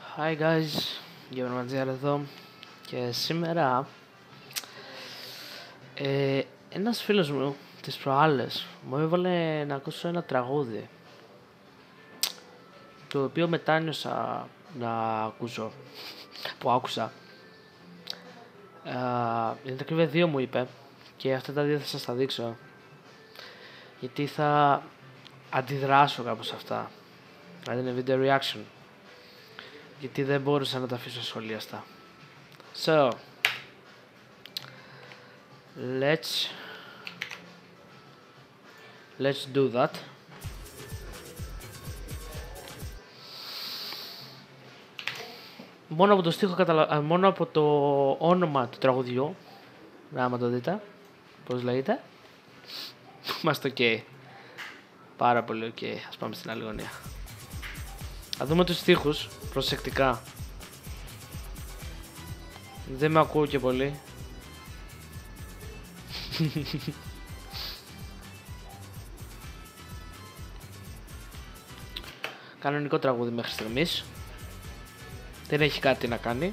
Hi guys, Γιώργο Ματζιάρα εδώ και σήμερα ένας φίλος μου τις προάλλες μου έβαλε να ακούσω ένα τραγούδι το οποίο μετάνιωσα να ακούσω, που άκουσα. Για τα κρύβε δύο μου είπε και αυτά τα δύο θα σας τα δείξω γιατί θα αντιδράσω κάπως σε αυτά. Δηλαδή είναι video reaction γιατί δεν μπόρεσα να τα αφήσω σχολιαστά. So, let's do that. Μόνο από το στίχο μόνο από το όνομα του τραγουδιού, άμα το δείτε, πώς λέγεται, είμαστε ok. Πάρα πολύ ok. Ας πάμε στην άλλη γωνία. Θα δούμε τους στίχους προσεκτικά. Δεν με ακούω και πολύ. Κανονικό τραγούδι μέχρι στιγμής. Δεν έχει κάτι να κάνει.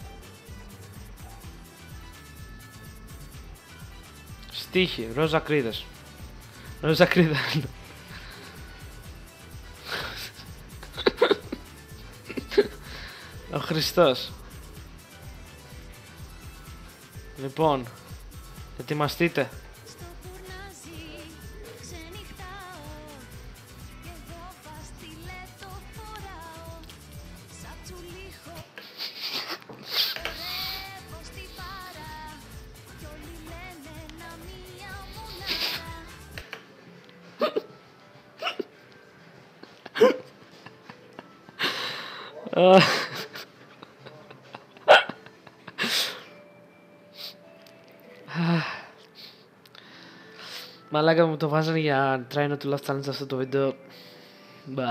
Στίχη, Ρόζα Κρίδες. Ρόζα Κρίδα. Ο Χριστός. Λοιπόν, ετοιμαστείτε. Μαλάκα μου το βάζανε για try not to laugh challenge αυτό το βίντεο. Μπα.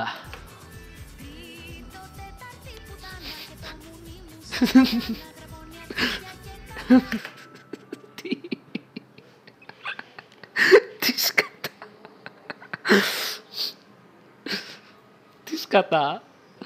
Τι σκατά. Τι σκατά.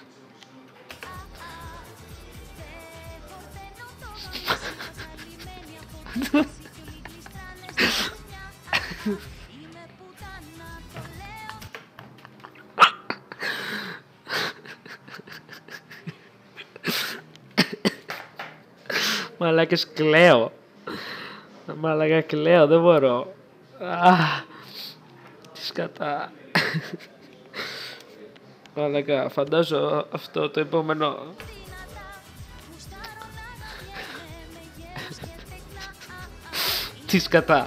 Μαλάκες κλαίω. Μαλάκα κλαίω, δεν μπορώ. Τι σκατά. Μαλάκα, φαντάζω αυτό το επόμενο. Τι σκατά.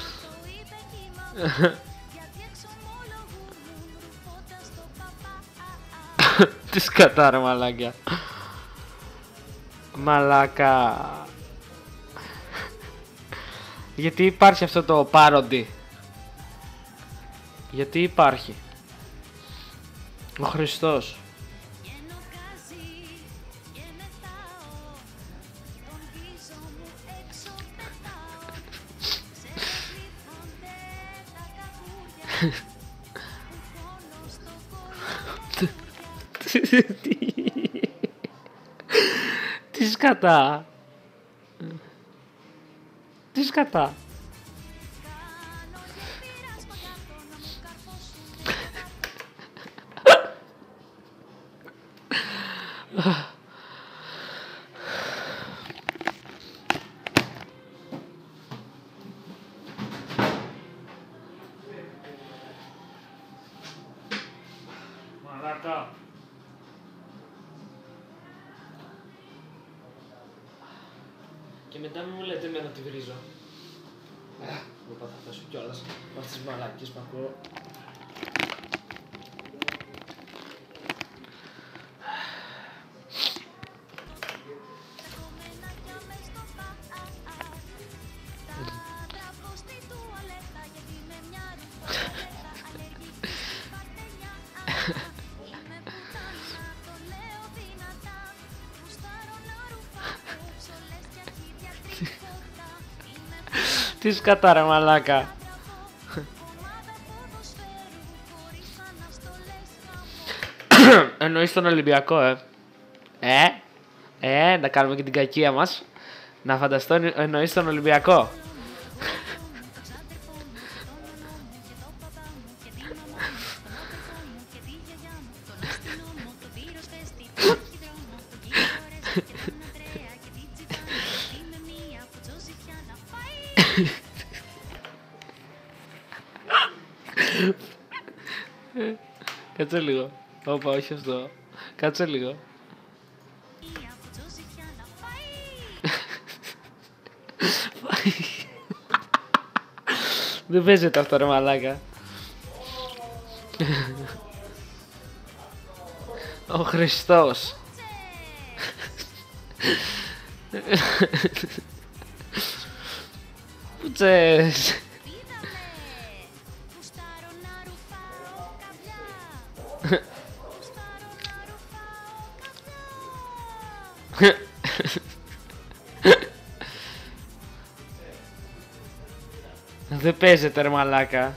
Τι σκατά ρε μαλάκια. Μαλάκα. Γιατί υπάρχει αυτό το parody. Γιατί υπάρχει. Ο Χριστός. Τι σκατά. Τι σκατά. Μαλάκα. Και μετά μην μου λέτε εμένα ότι βρίζω. Μου είπα θα φτάσω κιόλας με αυτές τις μαλάκες που ακούω. Τι σκατά ρε μαλάκα. Εννοείς τον Ολυμπιακό, Να κάνουμε και την κακία μας. Να φανταστώ εννοείς τον Ολυμπιακό. Κάτσε λίγο. Όπα, όχι αυτό. Κάτσε λίγο. Δεν παίζεται αυτό ρε μαλάκα. Ο Χριστός. Πουτσες. Δεν παίζεται ρε μαλάκα.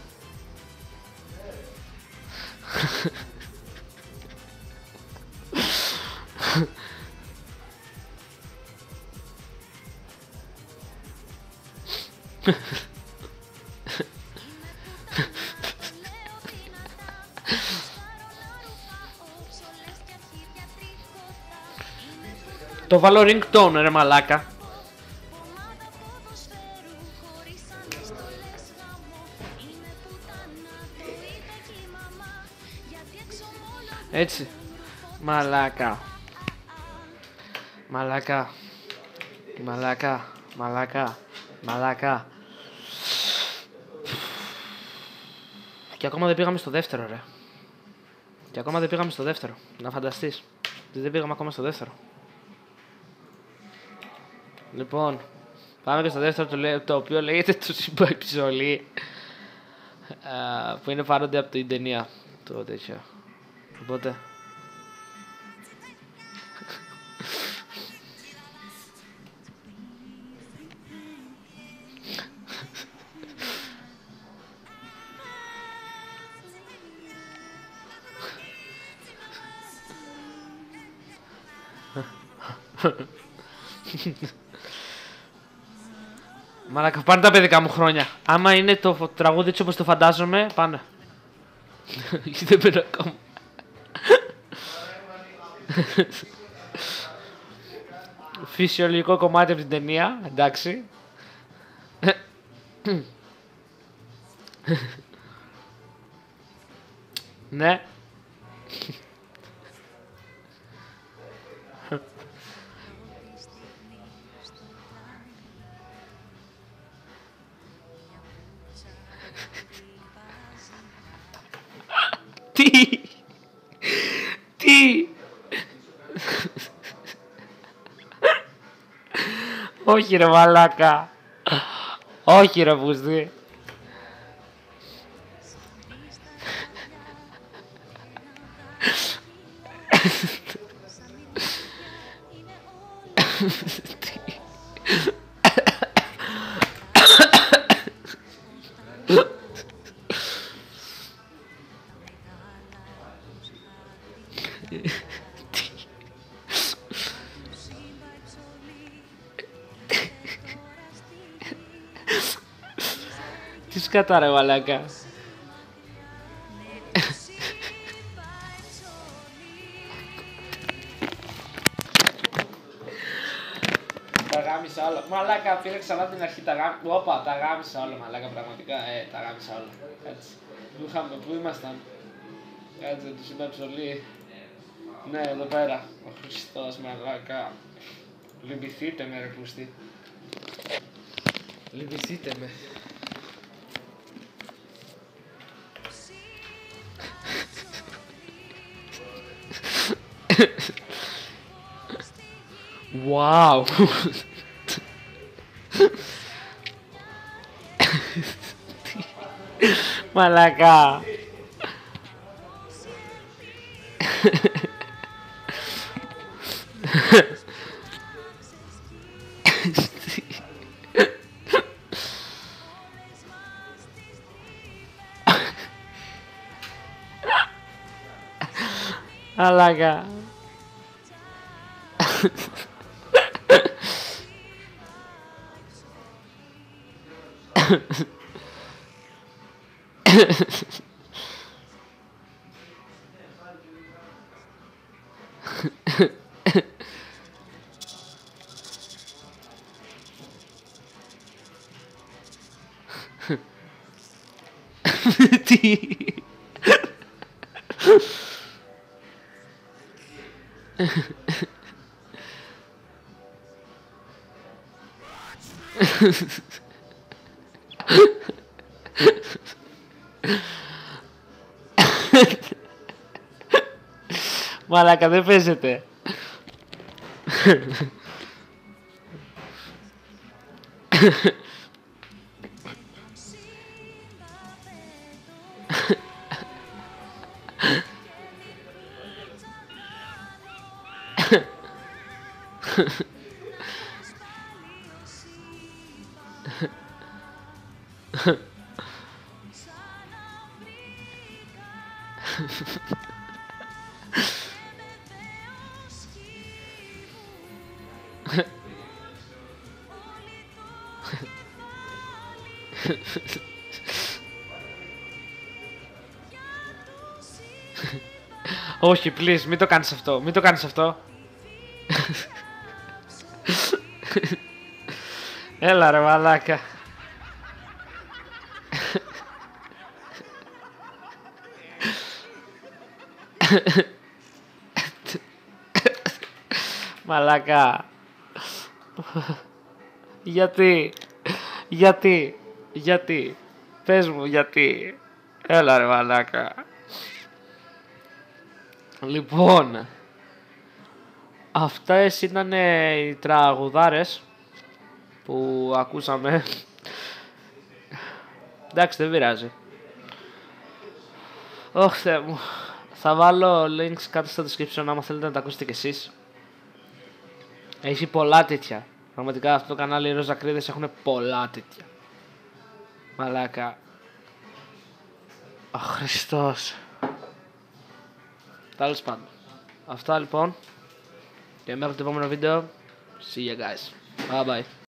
Το βάλω ringtone ρε μαλάκα. Έτσι. Μαλάκα. Μαλάκα. Μαλάκα. Μαλάκα. Μαλάκα. Και ακόμα δεν πήγαμε στο δεύτερο ρε. Και ακόμα δεν πήγαμε στο δεύτερο. Να φανταστείς. Δεν πήγαμε ακόμα στο δεύτερο. Λοιπόν, πάμε και στο δεύτερο το οποίο λέγεται το συμπαϊψολί. Που είναι πάρονται από την ταινία. Το τέτοιο. Οπότε... Μαλάκα, πάνε τα παιδικά μου χρόνια. Άμα είναι το τραγούδι έτσι όπως το φαντάζομαι, πάνε. Δεν πέρα ακόμα. Φυσιολογικό κομμάτι από την ταινία, εντάξει. Ναι. Τι. Όχι ρε μαλάκα. Όχι ρε πούστη. Τι σκατά ρε μαλάκα. Τα γάμισα όλα. Μαλάκα πήρε ξανά την αρχή τα γάμισα. Όπα, τα γάμισα όλα μαλάκα πραγματικά. Τα γάμισα όλα. Κάτσε. Πού ήμασταν. Κάτσε του είπα ψωλή. Ναι, εδώ πέρα. Ο Χριστός μαλάκα. Λυπηθείτε με ρε πούστη. Λυπηθείτε με. Wow. Μαλάκα. Μαλάκα. Τι. Μαλάκα, δεν παίζεται. Όχι, please, μην το κάνεις αυτό, μην το κάνεις αυτό. Έλα ρε μαλάκα. Μαλάκα. Γιατί, πες μου γιατί. Έλα ρε μαλάκα. Λοιπόν, αυτές ήταν οι τραγουδάρες που ακούσαμε. Εντάξει, δεν πειράζει. Ωχ, Θεέ μου. Θα βάλω links κάτω στο description άμα θέλετε να τα ακούσετε κι εσείς. Έχει πολλά τέτοια. Πραγματικά αυτό το κανάλι οι Ροζακρίδες έχουν πολλά τέτοια. Μαλάκα. Αχ, Χριστός. Τέλος πάντων. Αυτά λοιπόν. Και μέχρι το επόμενο βίντεο. See you guys. Bye bye.